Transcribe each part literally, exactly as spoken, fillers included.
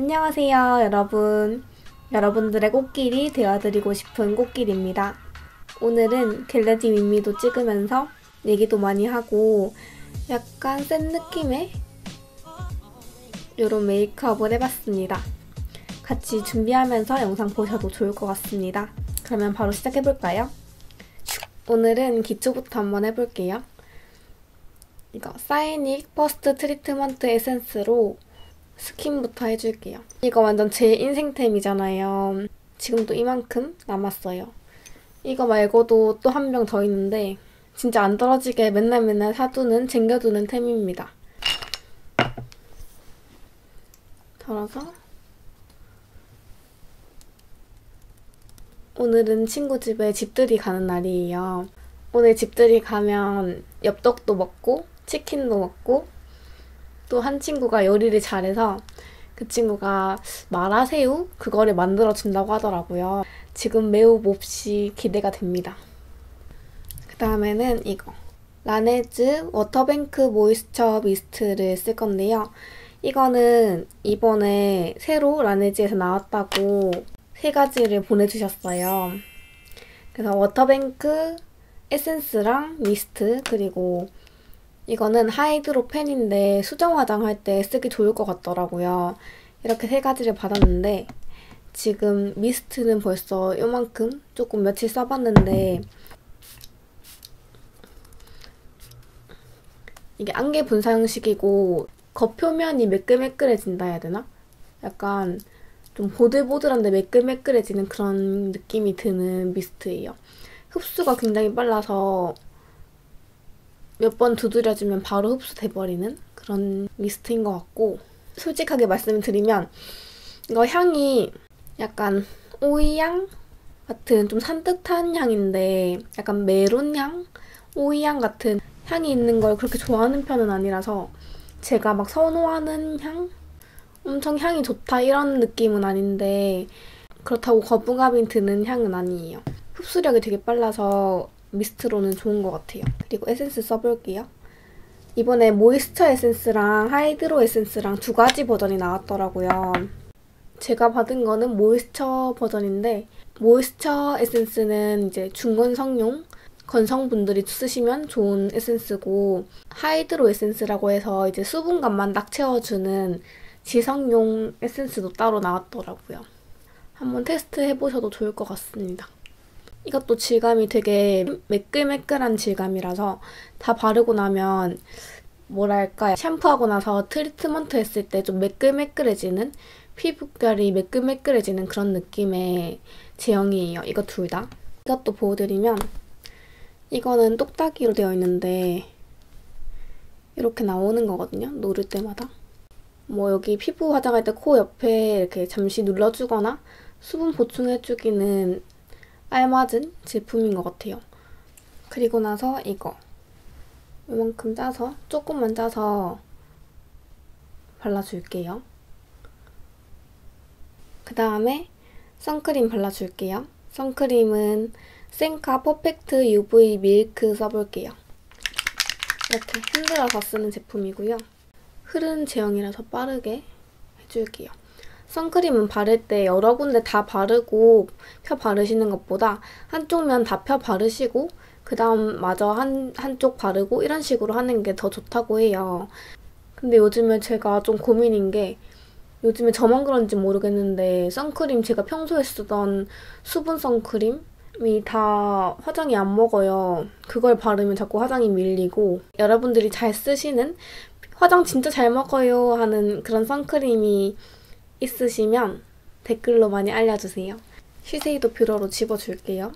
안녕하세요, 여러분. 여러분들의 꽃길이 되어드리고 싶은 꽃길입니다. 오늘은 겟레디 윗미도 찍으면서 얘기도 많이 하고 약간 센 느낌의 이런 메이크업을 해봤습니다. 같이 준비하면서 영상 보셔도 좋을 것 같습니다. 그러면 바로 시작해볼까요? 오늘은 기초부터 한번 해볼게요. 이거 사이닉 퍼스트 트리트먼트 에센스로 스킨부터 해줄게요. 이거 완전 제 인생템이잖아요. 지금도 이만큼 남았어요. 이거 말고도 또 한 병 더 있는데 진짜 안 떨어지게 맨날 맨날 사두는, 챙겨두는 템입니다. 덜어서 오늘은 친구 집에 집들이 가는 날이에요. 오늘 집들이 가면 엽떡도 먹고 치킨도 먹고 또 한 친구가 요리를 잘해서 그 친구가 마라새우? 그거를 만들어준다고 하더라고요. 지금 매우 몹시 기대가 됩니다. 그 다음에는 이거 라네즈 워터뱅크 모이스처 미스트를 쓸 건데요. 이거는 이번에 새로 라네즈에서 나왔다고 세 가지를 보내주셨어요. 그래서 워터뱅크, 에센스랑 미스트, 그리고 이거는 하이드로 펜인데 수정 화장할 때 쓰기 좋을 것 같더라고요. 이렇게 세 가지를 받았는데 지금 미스트는 벌써 요만큼 조금 며칠 써봤는데 이게 안개 분사 형식이고 겉표면이 매끌매끌해진다 해야 되나? 약간 좀 보들보들한데 매끌매끌해지는 그런 느낌이 드는 미스트예요. 흡수가 굉장히 빨라서 몇 번 두드려주면 바로 흡수돼버리는 그런 미스트인 것 같고, 솔직하게 말씀드리면 이거 향이 약간 오이향 같은 좀 산뜻한 향인데 약간 메론향? 오이향 같은 향이 있는 걸 그렇게 좋아하는 편은 아니라서 제가 막 선호하는 향? 엄청 향이 좋다 이런 느낌은 아닌데 그렇다고 거부감이 드는 향은 아니에요. 흡수력이 되게 빨라서 미스트로는 좋은 것 같아요. 그리고 에센스 써볼게요. 이번에 모이스처 에센스랑 하이드로 에센스랑 두 가지 버전이 나왔더라고요. 제가 받은 거는 모이스처 버전인데 모이스처 에센스는 이제 중건성용 건성분들이 쓰시면 좋은 에센스고, 하이드로 에센스라고 해서 이제 수분감만 딱 채워주는 지성용 에센스도 따로 나왔더라고요. 한번 테스트 해보셔도 좋을 것 같습니다. 이것도 질감이 되게 매끌매끌한 질감이라서 다 바르고 나면 뭐랄까 샴푸하고 나서 트리트먼트 했을 때 좀 매끌매끌해지는, 피부결이 매끌매끌해지는 그런 느낌의 제형이에요. 이거 둘 다. 이것도 보여드리면 이거는 똑딱이로 되어 있는데 이렇게 나오는 거거든요. 누를 때마다. 뭐 여기 피부 화장할 때 코 옆에 이렇게 잠시 눌러주거나 수분 보충해주기는 알맞은 제품인 것 같아요. 그리고 나서 이거 이만큼 짜서 조금만 짜서 발라줄게요. 그 다음에 선크림 발라줄게요. 선크림은 센카 퍼펙트 유브이 밀크 써볼게요. 이렇게 흔들어서 쓰는 제품이고요. 흐른 제형이라서 빠르게 해줄게요. 선크림은 바를 때 여러 군데 다 바르고 펴 바르시는 것보다 한쪽 면 다 펴 바르시고 그 다음 마저 한, 한쪽 바르고 이런 식으로 하는 게 더 좋다고 해요. 근데 요즘에 제가 좀 고민인 게, 요즘에 저만 그런지 모르겠는데 선크림 제가 평소에 쓰던 수분 선크림이 다 화장이 안 먹어요. 그걸 바르면 자꾸 화장이 밀리고, 여러분들이 잘 쓰시는 화장 진짜 잘 먹어요 하는 그런 선크림이 있으시면 댓글로 많이 알려주세요. 쉬세이도 뷰러로 집어줄게요.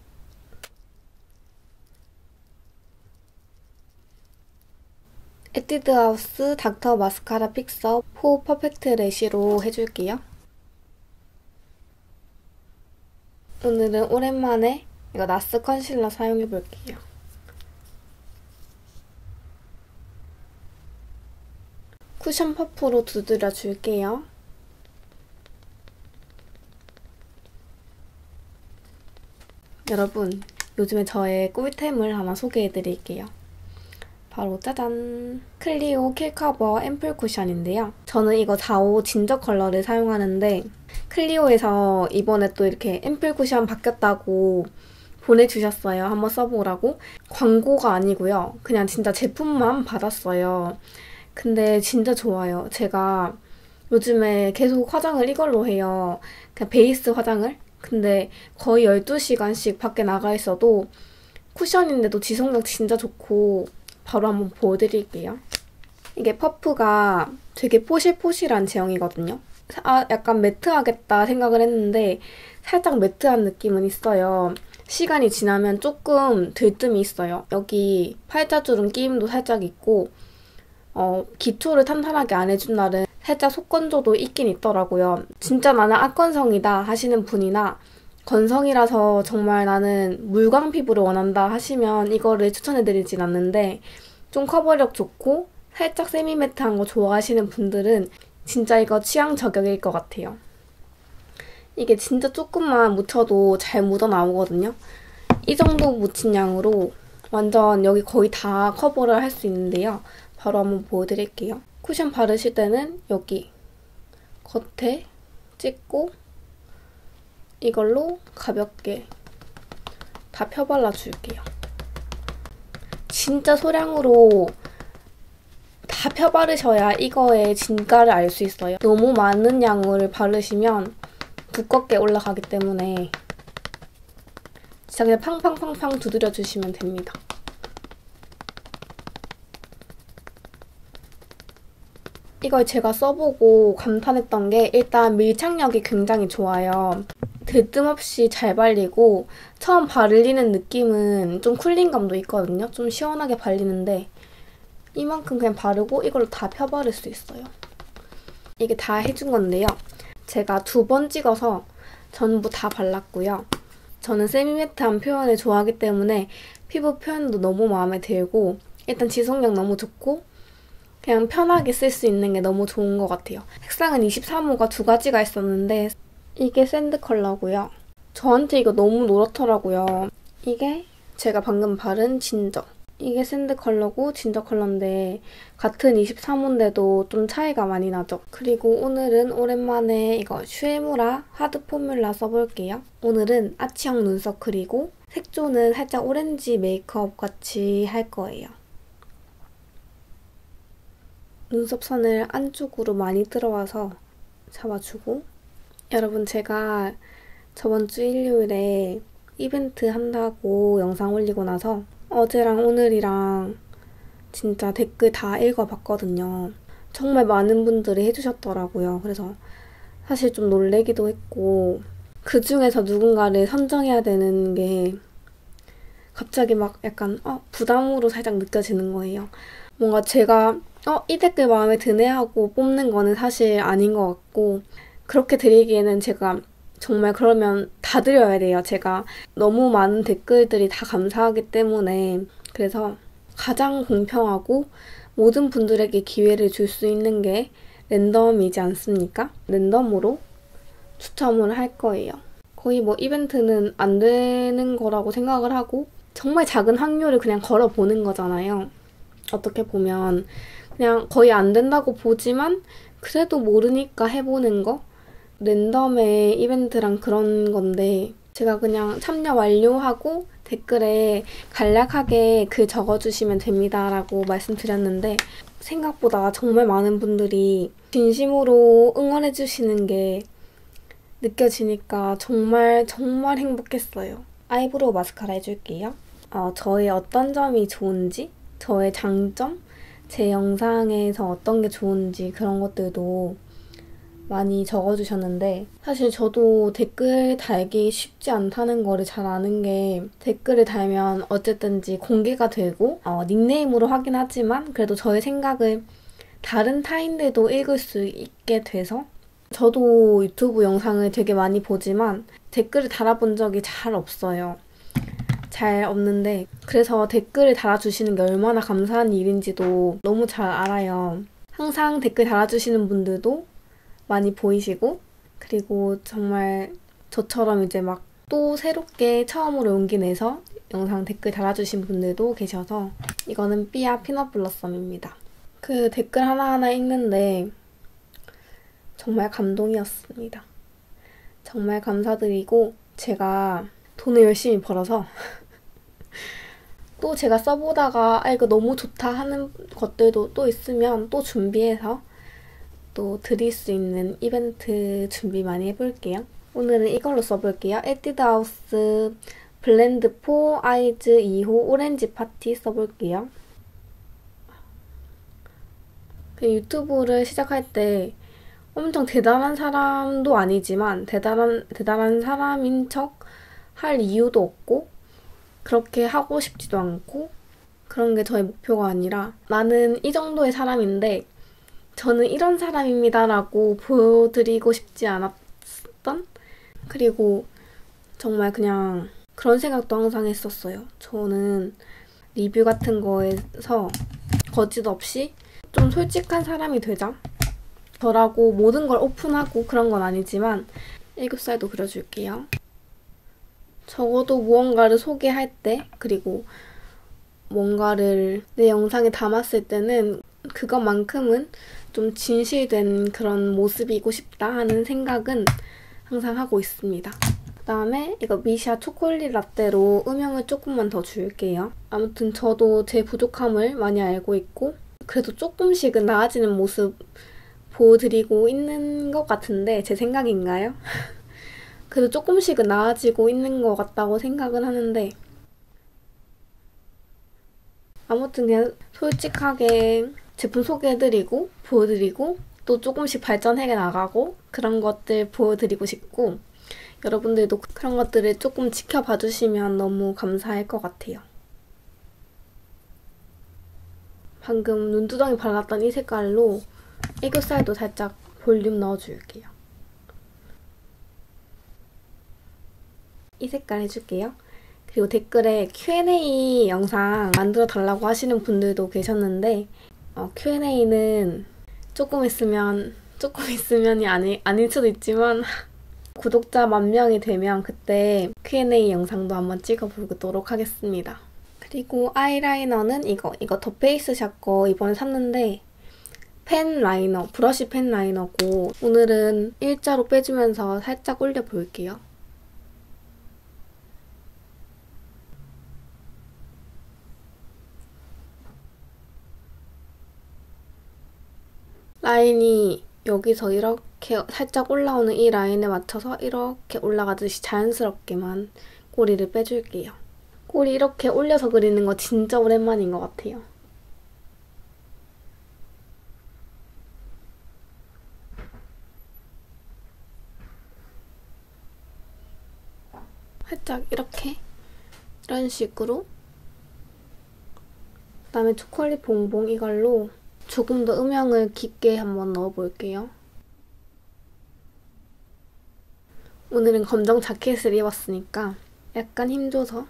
에뛰드하우스 닥터 마스카라 픽서 포 퍼펙트 래쉬로 해줄게요. 오늘은 오랜만에 이거 나스 컨실러 사용해볼게요. 쿠션 퍼프로 두드려줄게요. 여러분, 요즘에 저의 꿀템을 하나 소개해드릴게요. 바로 짜잔! 클리오 킬커버 앰플 쿠션인데요. 저는 이거 자오 진저 컬러를 사용하는데 클리오에서 이번에 또 이렇게 앰플 쿠션 바뀌었다고 보내주셨어요. 한번 써보라고. 광고가 아니고요. 그냥 진짜 제품만 받았어요. 근데 진짜 좋아요. 제가 요즘에 계속 화장을 이걸로 해요. 그냥 베이스 화장을. 근데 거의 열두 시간씩 밖에 나가 있어도 쿠션인데도 지속력 진짜 좋고 바로 한번 보여드릴게요. 이게 퍼프가 되게 포실포실한 제형이거든요. 아, 약간 매트하겠다 생각을 했는데 살짝 매트한 느낌은 있어요. 시간이 지나면 조금 들뜸이 있어요. 여기 팔자주름 끼임도 살짝 있고 어, 기초를 탄탄하게 안 해준 날은 살짝 속건조도 있긴 있더라고요. 진짜 나는 악건성이다 하시는 분이나 건성이라서 정말 나는 물광 피부를 원한다 하시면 이거를 추천해드리진 않는데 좀 커버력 좋고 살짝 세미매트한 거 좋아하시는 분들은 진짜 이거 취향 저격일 것 같아요. 이게 진짜 조금만 묻혀도 잘 묻어나오거든요. 이 정도 묻힌 양으로 완전 여기 거의 다 커버를 할 수 있는데요. 바로 한번 보여드릴게요. 쿠션 바르실 때는 여기 겉에 찍고 이걸로 가볍게 다 펴발라줄게요. 진짜 소량으로 다 펴바르셔야 이거의 진가를 알 수 있어요. 너무 많은 양을 바르시면 두껍게 올라가기 때문에 진짜 그냥 팡팡팡팡 두드려주시면 됩니다. 이걸 제가 써보고 감탄했던 게 일단 밀착력이 굉장히 좋아요. 들뜸 없이 잘 발리고 처음 바르는 느낌은 좀 쿨링감도 있거든요. 좀 시원하게 발리는데 이만큼 그냥 바르고 이걸로 다 펴바를 수 있어요. 이게 다 해준 건데요. 제가 두 번 찍어서 전부 다 발랐고요. 저는 세미매트한 표현을 좋아하기 때문에 피부 표현도 너무 마음에 들고 일단 지속력 너무 좋고 그냥 편하게 쓸 수 있는 게 너무 좋은 것 같아요. 색상은 이십삼 호가 두 가지가 있었는데 이게 샌드 컬러고요. 저한테 이거 너무 노랗더라고요. 이게 제가 방금 바른 진저. 이게 샌드 컬러고 진저 컬러인데 같은 이십삼 호인데도 좀 차이가 많이 나죠. 그리고 오늘은 오랜만에 이거 슈에무라 하드 포뮬라 써볼게요. 오늘은 아치형 눈서클이고 색조는 살짝 오렌지 메이크업 같이 할 거예요. 눈썹 선을 안쪽으로 많이 들어와서 잡아주고 여러분 제가 저번 주 일요일에 이벤트 한다고 영상 올리고 나서 어제랑 오늘이랑 진짜 댓글 다 읽어봤거든요. 정말 많은 분들이 해주셨더라고요. 그래서 사실 좀 놀래기도 했고 그중에서 누군가를 선정해야 되는 게 갑자기 막 약간 어, 부담으로 살짝 느껴지는 거예요. 뭔가 제가 어, 이 댓글 마음에 드네 하고 뽑는 거는 사실 아닌 것 같고 그렇게 드리기에는 제가 정말 그러면 다 드려야 돼요. 제가 너무 많은 댓글들이 다 감사하기 때문에 그래서 가장 공평하고 모든 분들에게 기회를 줄 수 있는 게 랜덤이지 않습니까? 랜덤으로 추첨을 할 거예요. 거의 뭐 이벤트는 안 되는 거라고 생각을 하고 정말 작은 확률을 그냥 걸어보는 거잖아요. 어떻게 보면 그냥 거의 안 된다고 보지만 그래도 모르니까 해보는 거? 랜덤의 이벤트랑 그런 건데 제가 그냥 참여 완료하고 댓글에 간략하게 글 적어주시면 됩니다 라고 말씀드렸는데 생각보다 정말 많은 분들이 진심으로 응원해주시는 게 느껴지니까 정말 정말 행복했어요. 아이브로우 마스카라 해줄게요. 어, 저의 어떤 점이 좋은지, 저의 장점, 제 영상에서 어떤 게 좋은지 그런 것들도 많이 적어주셨는데 사실 저도 댓글 달기 쉽지 않다는 거를 잘 아는 게 댓글을 달면 어쨌든지 공개가 되고 어, 닉네임으로 하긴 하지만 그래도 저의 생각을 다른 타인들도 읽을 수 있게 돼서 저도 유튜브 영상을 되게 많이 보지만 댓글을 달아본 적이 잘 없어요. 잘 없는데 그래서 댓글을 달아주시는 게 얼마나 감사한 일인지도 너무 잘 알아요. 항상 댓글 달아주시는 분들도 많이 보이시고 그리고 정말 저처럼 이제 막 또 새롭게 처음으로 용기 내서 영상 댓글 달아주신 분들도 계셔서 이거는 삐아 피넛 블러썸입니다. 그 댓글 하나하나 읽는데 정말 감동이었습니다. 정말 감사드리고 제가 돈을 열심히 벌어서 또 제가 써보다가 아 이거 너무 좋다 하는 것들도 또 있으면 또 준비해서 또 드릴 수 있는 이벤트 준비 많이 해볼게요. 오늘은 이걸로 써볼게요. 에뛰드하우스 블렌드 포 아이즈 이 호 오렌지 파티 써볼게요. 그 유튜브를 시작할 때 엄청 대단한 사람도 아니지만 대단한, 대단한 사람인 척 할 이유도 없고 그렇게 하고 싶지도 않고 그런 게 저의 목표가 아니라 나는 이 정도의 사람인데 저는 이런 사람입니다 라고 보여드리고 싶지 않았던 그리고 정말 그냥 그런 생각도 항상 했었어요. 저는 리뷰 같은 거에서 거짓 없이 좀 솔직한 사람이 되자. 저라고 모든 걸 오픈하고 그런 건 아니지만 애교살도 그려줄게요. 적어도 무언가를 소개할 때 그리고 뭔가를 내 영상에 담았을 때는 그것만큼은 좀 진실된 그런 모습이고 싶다 하는 생각은 항상 하고 있습니다. 그다음에 이거 미샤 초콜릿 라떼로 음영을 조금만 더 줄게요. 아무튼 저도 제 부족함을 많이 알고 있고 그래도 조금씩은 나아지는 모습 보여드리고 있는 것 같은데 제 생각인가요? 그래도 조금씩은 나아지고 있는 것 같다고 생각은 하는데 아무튼 그냥 솔직하게 제품 소개해드리고 보여드리고 또 조금씩 발전해 나가고 그런 것들 보여드리고 싶고 여러분들도 그런 것들을 조금 지켜봐 주시면 너무 감사할 것 같아요. 방금 눈두덩이 발랐던 이 색깔로 애교살도 살짝 볼륨 넣어줄게요. 이 색깔 해줄게요. 그리고 댓글에 큐 앤 에이 영상 만들어 달라고 하시는 분들도 계셨는데 어, 큐 앤 에이는 조금 있으면 조금 있으면이 아니, 아닐 수도 있지만 구독자 만 명이 되면 그때 큐 앤 에이 영상도 한번 찍어보도록 하겠습니다. 그리고 아이라이너는 이거 이거 더 페이스샵 거 이번에 샀는데 펜 라이너, 브러쉬 펜 라이너고 오늘은 일자로 빼주면서 살짝 올려볼게요. 라인이 여기서 이렇게 살짝 올라오는 이 라인에 맞춰서 이렇게 올라가듯이 자연스럽게만 꼬리를 빼줄게요. 꼬리 이렇게 올려서 그리는 거 진짜 오랜만인 것 같아요. 살짝 이렇게 이런 식으로 그다음에 초콜릿 봉봉 이걸로 조금 더 음영을 깊게 한번 넣어볼게요. 오늘은 검정 자켓을 입었으니까 약간 힘줘서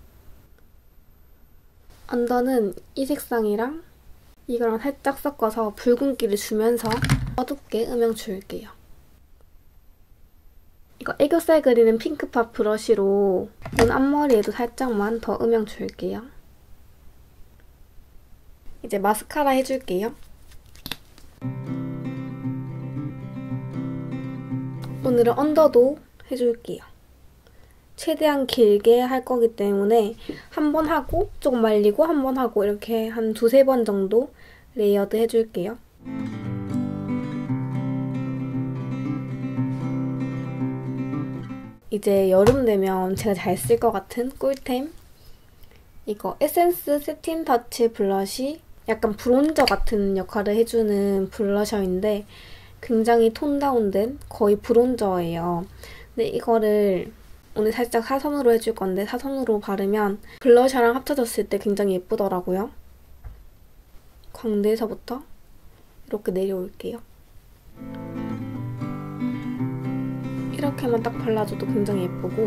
언더는 이 색상이랑 이거랑 살짝 섞어서 붉은기를 주면서 어둡게 음영 줄게요. 이거 애교살 그리는 핑크팝 브러쉬로 눈 앞머리에도 살짝만 더 음영 줄게요. 이제 마스카라 해줄게요. 오늘은 언더도 해줄게요. 최대한 길게 할 거기 때문에 한 번 하고 조금 말리고 한 번 하고 이렇게 한 두세 번 정도 레이어드 해줄게요. 이제 여름 되면 제가 잘 쓸 것 같은 꿀템 이거 에센스 세틴 터치 블러쉬 약간 브론저 같은 역할을 해주는 블러셔인데 굉장히 톤 다운된 거의 브론저예요. 근데 이거를 오늘 살짝 사선으로 해줄 건데 사선으로 바르면 블러셔랑 합쳐졌을 때 굉장히 예쁘더라고요. 광대에서부터 이렇게 내려올게요. 이렇게만 딱 발라줘도 굉장히 예쁘고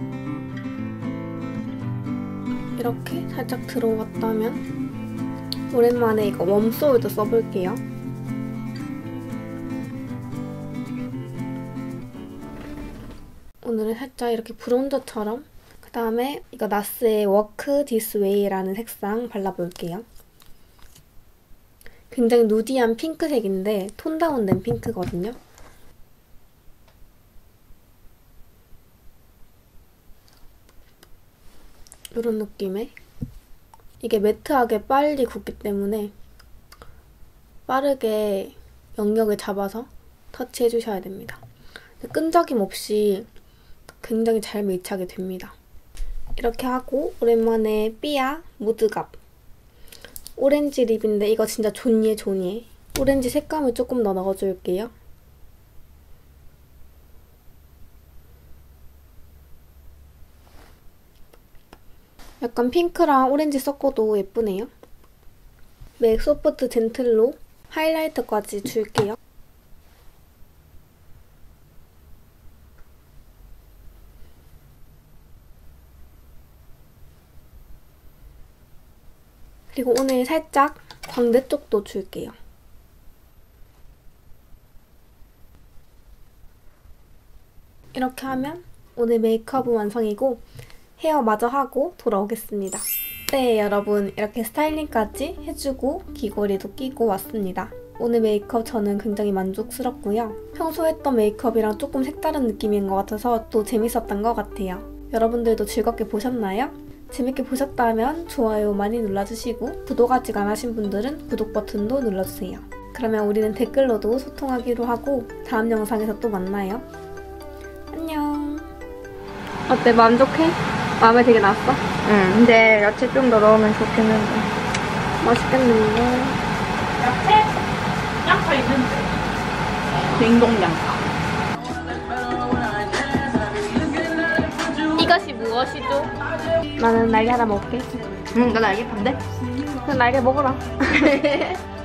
이렇게 살짝 들어왔다면 오랜만에 이거 웜소울도 써볼게요. 오늘은 살짝 이렇게 브론저처럼 그 다음에 이거 나스의 Work This Way라는 색상 발라볼게요. 굉장히 누디한 핑크색인데 톤 다운된 핑크거든요. 이런 느낌의 이게 매트하게 빨리 굳기 때문에 빠르게 영역을 잡아서 터치해주셔야 됩니다. 끈적임 없이 굉장히 잘 밀착이 됩니다. 이렇게 하고 오랜만에 삐아 무드갑 오렌지 립인데 이거 진짜 존예 존예. 오렌지 색감을 조금 더 넣어줄게요. 약간 핑크랑 오렌지 섞어도 예쁘네요. 맥 소프트 젠틀로 하이라이터까지 줄게요. 그리고 오늘 살짝 광대 쪽도 줄게요. 이렇게 하면 오늘 메이크업은 완성이고 헤어 마저 하고 돌아오겠습니다. 네, 여러분 이렇게 스타일링까지 해주고 귀걸이도 끼고 왔습니다. 오늘 메이크업 저는 굉장히 만족스럽고요. 평소 했던 메이크업이랑 조금 색다른 느낌인 것 같아서 또 재밌었던 것 같아요. 여러분들도 즐겁게 보셨나요? 재밌게 보셨다면 좋아요 많이 눌러주시고 구독 아직 안 하신 분들은 구독 버튼도 눌러주세요. 그러면 우리는 댓글로도 소통하기로 하고 다음 영상에서 또 만나요. 안녕. 어때? 만족해? 마음에 되게 났어? 응, 근데 야채 좀 더 넣으면 좋겠는데. 맛있겠는데? 야채? 양파 있는데. 냉동 양파. 이것이 무엇이죠? 나는 날개 하나 먹게. 응, 나 날개 반대. 그럼 날개 먹어라.